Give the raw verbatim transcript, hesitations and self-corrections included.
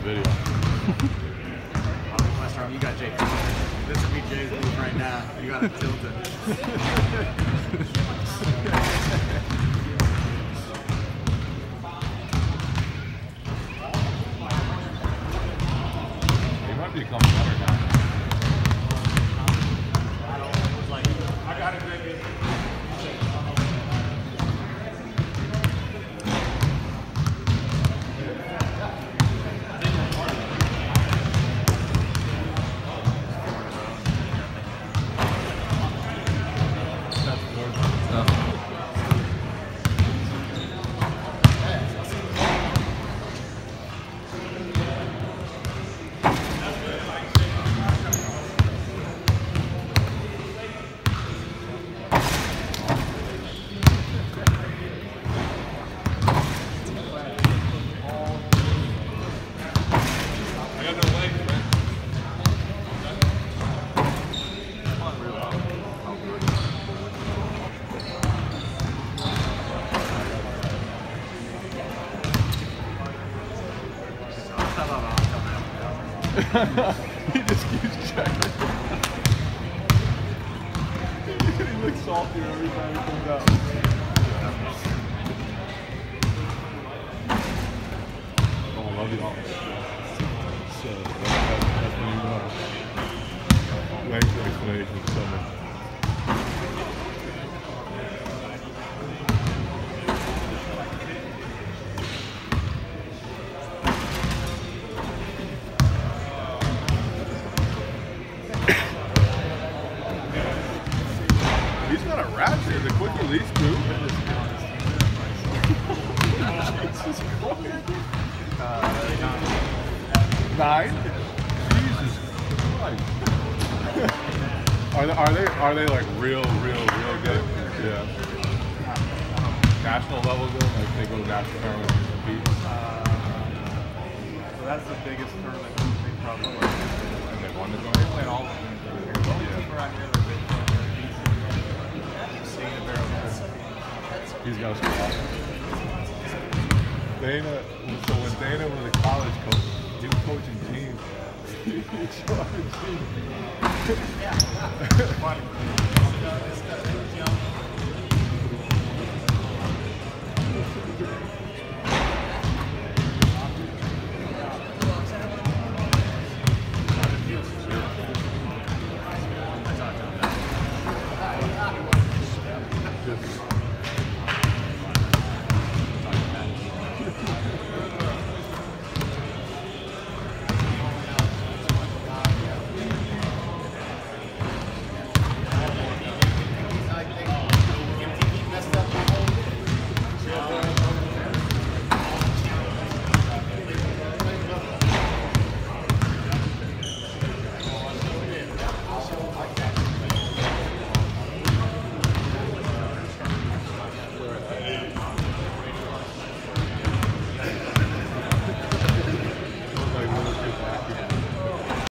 video. Western, you got Jay. This would be Jay's move right now. You got to tilt it. He might become better now. I got it, baby. He just keeps checking. He looks salty every time he comes out. Oh, I love you all. So, that's, that's when you know. Thanks for the explanation so much. He's got a ratchet, the quick release too. Jesus Christ. Nine? Jesus Christ. Are they, are they are they like real, real, real good? Yeah. National level good? Like they go national tournament and compete? Uh, so that's the biggest tournament they probably won. And they won the tournament? They win all of them. The only team around here that they He's got a squad. Dana, so when Dana was a college coach, he was coaching teams. He was coaching teams. Funny.